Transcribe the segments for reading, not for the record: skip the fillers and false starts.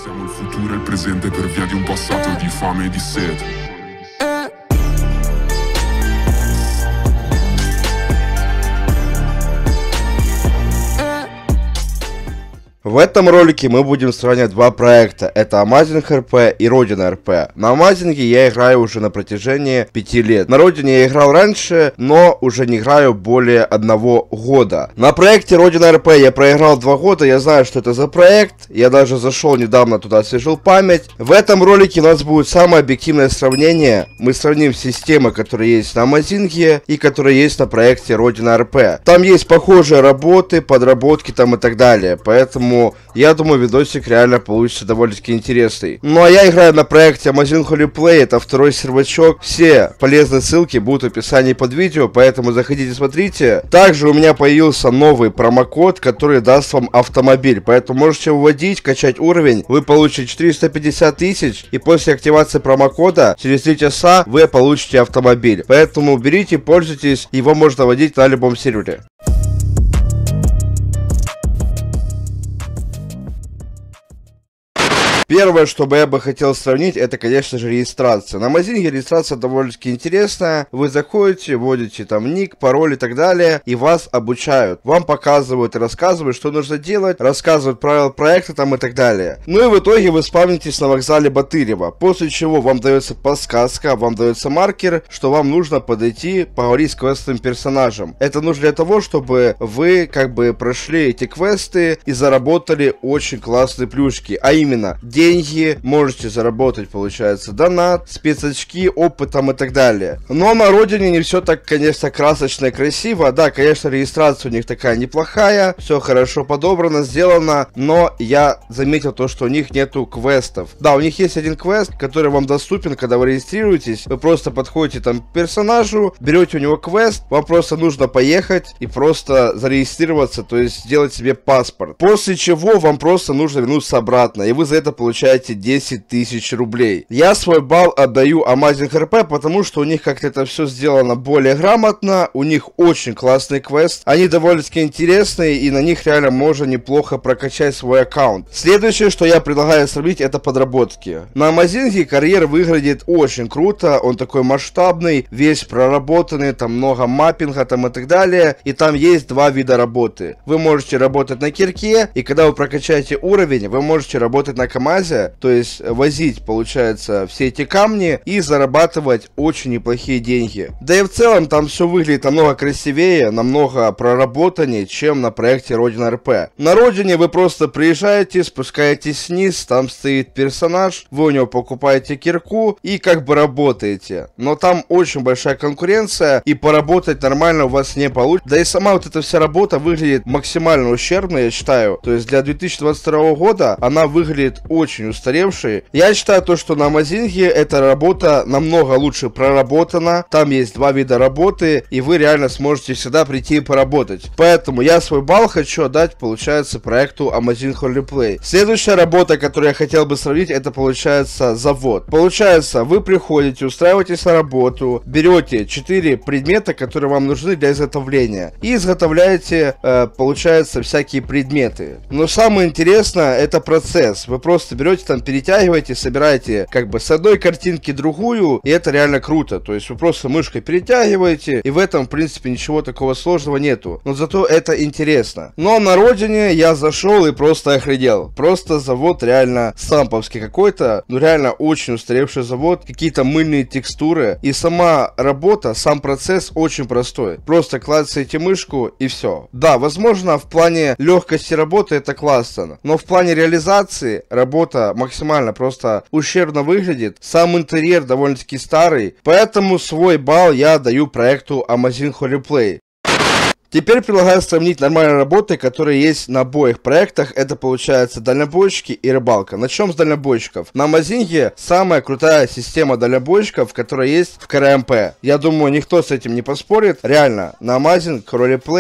Siamo il futuro e il presente per via di un passato di fame e di sete. В этом ролике мы будем сравнивать два проекта, это Amazing RP и Родина RP. На Amazing я играю уже на протяжении 5 лет. На Родине я играл раньше, но уже не играю более 1 года. На проекте Родина RP я проиграл 2 года, я знаю, что это за проект, я даже зашел недавно туда, освежил память. В этом ролике у нас будет самое объективное сравнение. Мы сравним системы, которые есть на Amazing и которые есть на проекте Родина RP. Там есть похожие работы, подработки там и так далее, поэтому я думаю, видосик реально получится довольно-таки интересный. Ну а я играю на проекте Amazing Play, это второй сервачок. Все полезные ссылки будут в описании под видео, поэтому заходите, смотрите. Также у меня появился новый промокод, который даст вам автомобиль, поэтому можете вводить, качать уровень, вы получите 450 тысяч, и после активации промокода через 3 часа вы получите автомобиль. Поэтому берите, пользуйтесь, его можно вводить на любом сервере. Первое, что бы я бы хотел сравнить, это, конечно же, регистрация. На Amazing регистрация довольно-таки интересная. Вы заходите, вводите там ник, пароль и так далее, и вас обучают. Вам показывают и рассказывают, что нужно делать, рассказывают правила проекта там и так далее. Ну и в итоге вы спавнитесь на вокзале Батырева, после чего вам дается подсказка, вам дается маркер, что вам нужно подойти, поговорить с квестовым персонажем. Это нужно для того, чтобы вы как бы прошли эти квесты и заработали очень классные плюшки, а именно деньги, можете заработать, получается, донат, спецочки, опытом и так далее. Но на Родине не все так, конечно, красочно и красиво. Да, конечно, регистрация у них такая неплохая, все хорошо подобрано, сделано, но я заметил то, что у них нету квестов. Да, у них есть один квест, который вам доступен, когда вы регистрируетесь. Вы просто подходите там к персонажу, берете у него квест, вам просто нужно поехать и просто зарегистрироваться, то есть сделать себе паспорт. После чего вам просто нужно вернуться обратно, и вы за это получаете 10 тысяч рублей. Я свой балл отдаю Amazing RP, потому что у них как-то это все сделано более грамотно, у них очень классный квест, они довольно-таки интересные, и на них реально можно неплохо прокачать свой аккаунт. Следующее, что я предлагаю сравнить, это подработки. На Amazing карьер выглядит очень круто, он такой масштабный, весь проработанный, там много маппинга там и так далее, и там есть 2 вида работы. Вы можете работать на кирке, и когда вы прокачаете уровень, вы можете работать на КамАЗе, то есть возить, получается, все эти камни и зарабатывать очень неплохие деньги. Да и в целом там все выглядит намного красивее, намного проработаннее, чем на проекте Родина РП. На Родине вы просто приезжаете, спускаетесь вниз, там стоит персонаж, вы у него покупаете кирку и как бы работаете. Но там очень большая конкуренция, и поработать нормально у вас не получится. Да и сама вот эта вся работа выглядит максимально ущербно, я считаю. То есть для 2022 года она выглядит очень устаревший. Я считаю то, что на Amazing эта работа намного лучше проработана. Там есть 2 вида работы, и вы реально сможете всегда прийти и поработать. Поэтому я свой балл хочу отдать, получается, проекту Amazing Play. Следующая работа, которую я хотел бы сравнить, это, получается, завод. Получается, вы приходите, устраиваетесь на работу, берете 4 предмета, которые вам нужны для изготовления, и изготовляете, получается, всякие предметы. Но самое интересное, это процесс. Вы просто берете там, перетягиваете, собираете как бы с одной картинки другую, и это реально круто. То есть вы просто мышкой перетягиваете, и в этом, в принципе, ничего такого сложного нету. Но зато это интересно. Но на Родине я зашел и просто охренел. Просто завод реально самповский какой-то, ну реально очень устаревший завод, какие-то мыльные текстуры, и сама работа, сам процесс очень простой. Просто клацаете мышку и все. Да, возможно, в плане легкости работы это классно, но в плане реализации работа максимально просто ущербно выглядит. Сам интерьер довольно-таки старый, поэтому свой балл я даю проекту Amazing Play. Теперь предлагаю сравнить нормальные работы, которые есть на обоих проектах. Это, получается, дальнобойщики и рыбалка. Начнем с дальнобойщиков. На Amazing самая крутая система дальнобойщиков, которая есть в КРМП. Я думаю, никто с этим не поспорит. Реально, на Amazing Play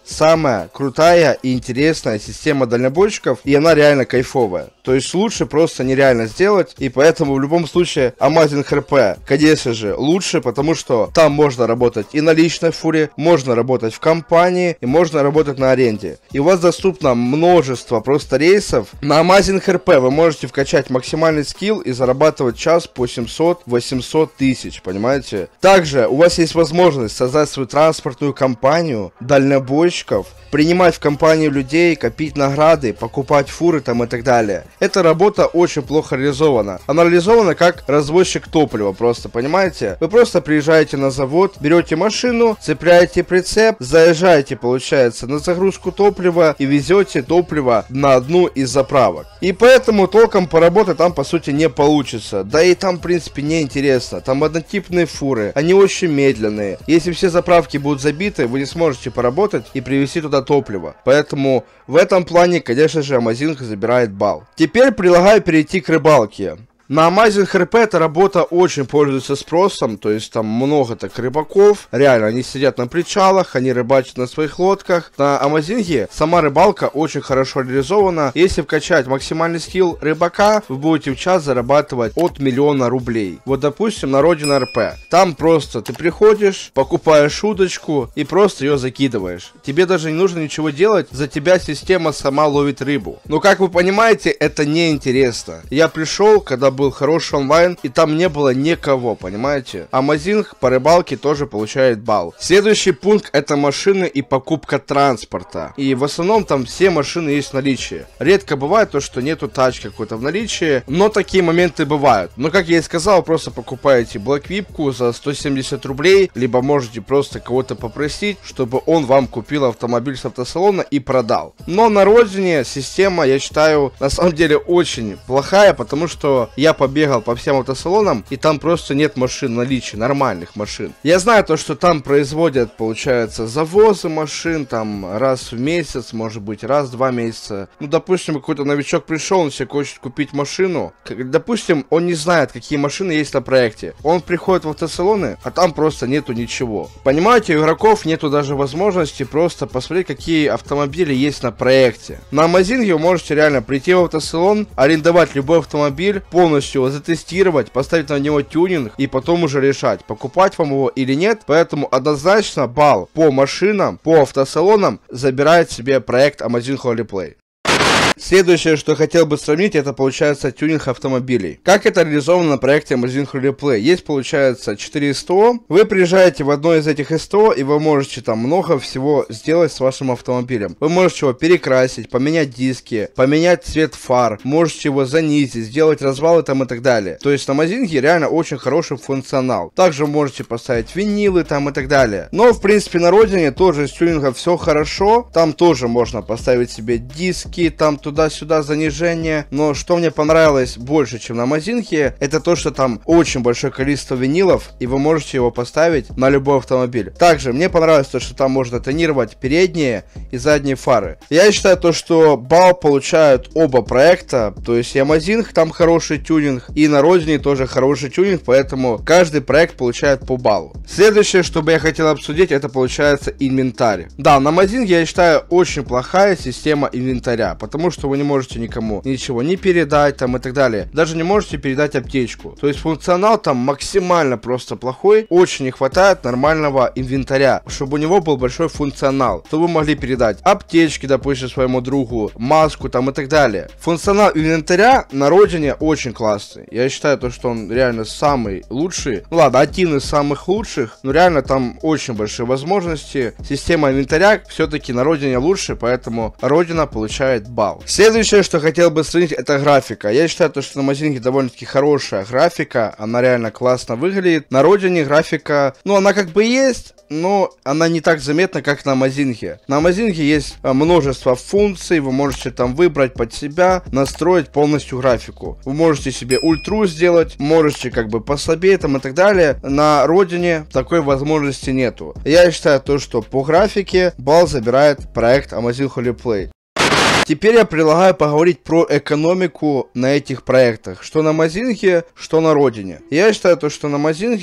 самая крутая и интересная система дальнобойщиков, и она реально кайфовая. То есть лучше просто нереально сделать, и поэтому в любом случае Amazing RP, конечно же, лучше, потому что там можно работать и на личной фуре, можно работать в компании, и можно работать на аренде. И у вас доступно множество просто рейсов. На Amazing RP вы можете вкачать максимальный скилл и зарабатывать час по 700-800 тысяч, понимаете? Также у вас есть возможность создать свою транспортную компанию дальнобойщиков, принимать в компанию людей, копить награды, покупать фуры там и так далее. Эта работа очень плохо реализована. Она реализована как развозчик топлива, просто, понимаете? Вы просто приезжаете на завод, берете машину, цепляете прицеп, заезжаете, получается, на загрузку топлива и везете топливо на одну из заправок. И поэтому толком поработать там, по сути, не получится. Да и там, в принципе, не интересно. Там однотипные фуры, они очень медленные. Если все заправки будут забиты, вы не сможете поработать и привезти туда топливо. Поэтому в этом плане, конечно же, Amazing забирает балл. Теперь предлагаю перейти к рыбалке. На Amazing RP эта работа очень пользуется спросом, то есть там много так рыбаков, реально, они сидят на причалах, они рыбачат на своих лодках. На Amazing сама рыбалка очень хорошо реализована. Если вкачать максимальный скилл рыбака, вы будете в час зарабатывать от 1 000 000 рублей. Вот, допустим, на Родина РП. Там просто ты приходишь, покупаешь удочку и просто ее закидываешь. Тебе даже не нужно ничего делать, за тебя система сама ловит рыбу. Но, как вы понимаете, это неинтересно. Я пришел, когда был хороший онлайн, и там не было никого, понимаете? Amazing по рыбалке тоже получает балл. Следующий пункт — это машины и покупка транспорта. И в основном там все машины есть в наличии. Редко бывает то, что нету тачки какой-то в наличии, но такие моменты бывают. Но, как я и сказал, просто покупаете Black Vipку за 170 рублей, либо можете просто кого-то попросить, чтобы он вам купил автомобиль с автосалона и продал. Но на родине система, я считаю, на самом деле очень плохая, потому что я побегал по всем автосалонам, и там просто нет машин в наличии, нормальных машин. Я знаю то, что там производят, получается, завозы машин, там, раз в месяц, может быть, раз в 2 месяца. Ну, допустим, какой-то новичок пришел, он себе хочет купить машину. Допустим, он не знает, какие машины есть на проекте. Он приходит в автосалоны, а там просто нету ничего. Понимаете, у игроков нету даже возможности просто посмотреть, какие автомобили есть на проекте. На Amazing вы можете реально прийти в автосалон, арендовать любой автомобиль, полностью его затестировать, поставить на него тюнинг и потом уже решать, покупать вам его или нет. Поэтому однозначно балл по машинам, по автосалонам забирает себе проект Amazing Roleplay. Следующее, что хотел бы сравнить, это получается тюнинг автомобилей. Как это реализовано на проекте Amazing Roleplay? Есть, получается, 4 СТО. Вы приезжаете в одно из этих СТО, и вы можете там много всего сделать с вашим автомобилем. Вы можете его перекрасить, поменять диски, поменять цвет фар, можете его занизить, сделать развалы там и так далее. То есть на Amazing реально очень хороший функционал. Также вы можете поставить винилы там и так далее. Но, в принципе, на родине тоже с тюнингом все хорошо. Там тоже можно поставить себе диски, там туда-сюда занижение. Но что мне понравилось больше, чем на Amazing, это то, что там очень большое количество винилов, и вы можете его поставить на любой автомобиль. Также мне понравилось то, что там можно тонировать передние и задние фары. Я считаю то, что балл получают оба проекта, то есть и Amazing там хороший тюнинг, и на родине тоже хороший тюнинг, поэтому каждый проект получает по баллу. Следующее, что бы я хотел обсудить, это получается инвентарь. Да, на Amazing я считаю очень плохая система инвентаря, потому что вы не можете никому ничего не передать там и так далее. Даже не можете передать аптечку. То есть функционал там максимально просто плохой. Очень не хватает нормального инвентаря, чтобы у него был большой функционал. То вы могли передать аптечки, допустим, своему другу, маску там и так далее. Функционал инвентаря на родине очень классный. Я считаю то, что он реально самый лучший. Ну ладно, один из самых лучших, но реально там очень большие возможности. Система инвентаря все-таки на родине лучше, поэтому родина получает балл. Следующее, что хотел бы сравнить, это графика. Я считаю, что на Amazing довольно-таки хорошая графика, она реально классно выглядит. На родине графика, ну, она как бы есть, но она не так заметна, как на Amazing. На Amazing есть множество функций, вы можете там выбрать под себя, настроить полностью графику. Вы можете себе ультру сделать, можете как бы послабее там и так далее. На родине такой возможности нету. Я считаю то, что по графике балл забирает проект Amazing Roleplay. Теперь я предлагаю поговорить про экономику на этих проектах. Что на Amazing, что на родине. Я считаю то, что на Amazing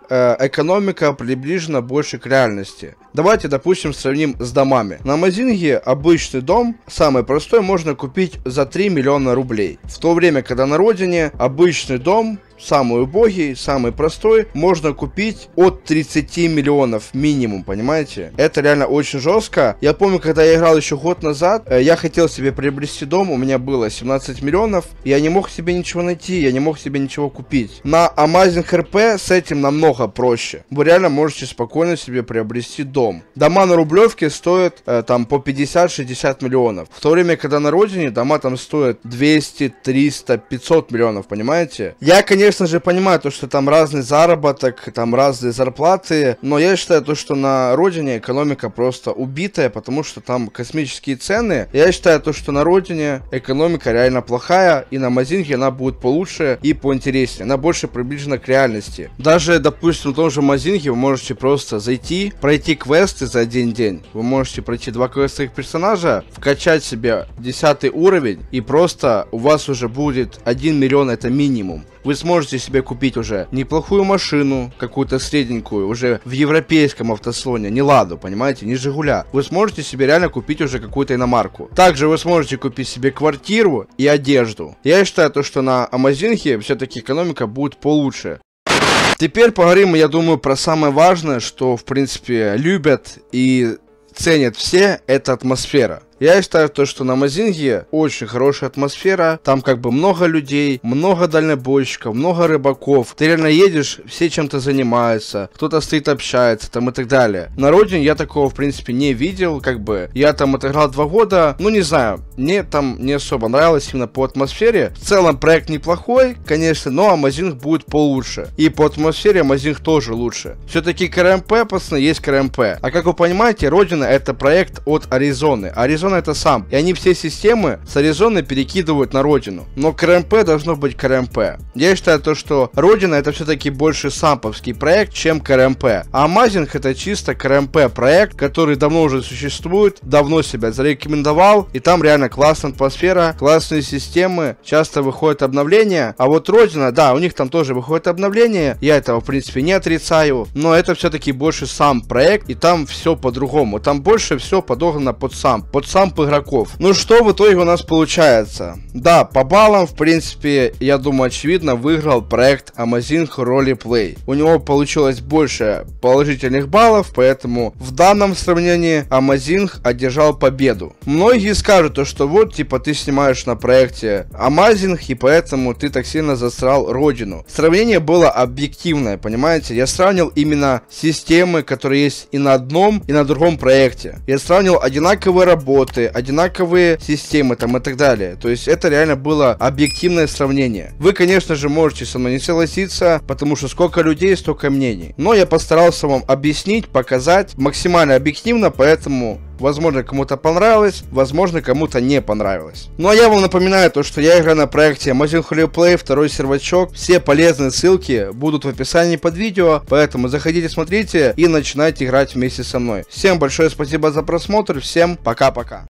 экономика приближена больше к реальности. Давайте, допустим, сравним с домами. На Амазинге обычный дом, самый простой, можно купить за 3 миллиона рублей. В то время, когда на родине обычный дом, самый убогий, самый простой, можно купить от 30 миллионов минимум, понимаете? Это реально очень жестко. Я помню, когда я играл еще год назад, я хотел себе приобрести дом, у меня было 17 миллионов, я не мог себе ничего найти, я не мог себе ничего купить. На Amazing RP с этим намного проще. Вы реально можете спокойно себе приобрести дом. Дома на Рублевке стоят там по 50-60 миллионов. В то время, когда на родине дома там стоят 200, 300, 500 миллионов, понимаете? Я, конечно же, понимаю то, что там разный заработок, там разные зарплаты, но я считаю то, что на родине экономика просто убитая, потому что там космические цены. Я считаю то, что на родине экономика реально плохая, и на Амазинге она будет получше и поинтереснее, она больше приближена к реальности. Даже, допустим, в том же Амазинге вы можете просто зайти, пройти квесты за один день. Вы можете пройти 2 квеста их персонажа, вкачать себе 10 уровень, и просто у вас уже будет 1 миллион, это минимум. Вы сможете себе купить уже неплохую машину, какую-то средненькую, уже в европейском автосалоне, не Ладу, понимаете, не Жигуля. Вы сможете себе реально купить уже какую-то иномарку. Также вы сможете купить себе квартиру и одежду. Я считаю то, что на Амазинге все-таки экономика будет получше. Теперь поговорим, я думаю, про самое важное, что, в принципе, любят и ценят все, это атмосфера. Я считаю то, что на Амазинге очень хорошая атмосфера, там как бы много людей, много дальнобойщиков, много рыбаков, ты реально едешь, все чем-то занимаются, кто-то стоит общается там и так далее. На родине я такого в принципе не видел, как бы, я там отыграл 2 года, ну не знаю, мне там не особо нравилось именно по атмосфере. В целом проект неплохой, конечно, но Амазинг будет получше, и по атмосфере Амазинг тоже лучше. Все-таки КРМП, пацаны, есть КРМП, а как вы понимаете, родина это проект от Аризоны. Аризона это сам. И они все системы с Аризоны перекидывают на родину. Но КРМП должно быть КРМП. Я считаю то, что родина это все-таки больше самповский проект, чем КРМП. А Амазинг это чисто КРМП проект, который давно уже существует, давно себя зарекомендовал. И там реально классная атмосфера, классные системы, часто выходят обновления. А вот родина, да, у них там тоже выходит обновление. Я этого в принципе не отрицаю. Но это все-таки больше сам проект. И там все по-другому. Там больше все подогнано под самп игроков. Ну что в итоге у нас получается? Да, по баллам, в принципе, я думаю, очевидно, выиграл проект Amazing Roleplay. У него получилось больше положительных баллов, поэтому в данном сравнении Amazing одержал победу. Многие скажут, что вот, типа, ты снимаешь на проекте Amazing, и поэтому ты так сильно засрал родину. Сравнение было объективное, понимаете? Я сравнил именно системы, которые есть и на одном, и на другом проекте. Я сравнил одинаковые работы, одинаковые системы там и так далее. То есть это реально было объективное сравнение. Вы, конечно же, можете со мной не согласиться, потому что сколько людей, столько мнений. Но я постарался вам объяснить, показать максимально объективно, поэтому возможно кому-то понравилось, возможно кому-то не понравилось. Ну а я вам напоминаю то, что я играю на проекте Amazing Roleplay, 2 сервачок. Все полезные ссылки будут в описании под видео, поэтому заходите, смотрите и начинайте играть вместе со мной. Всем большое спасибо за просмотр, всем пока-пока.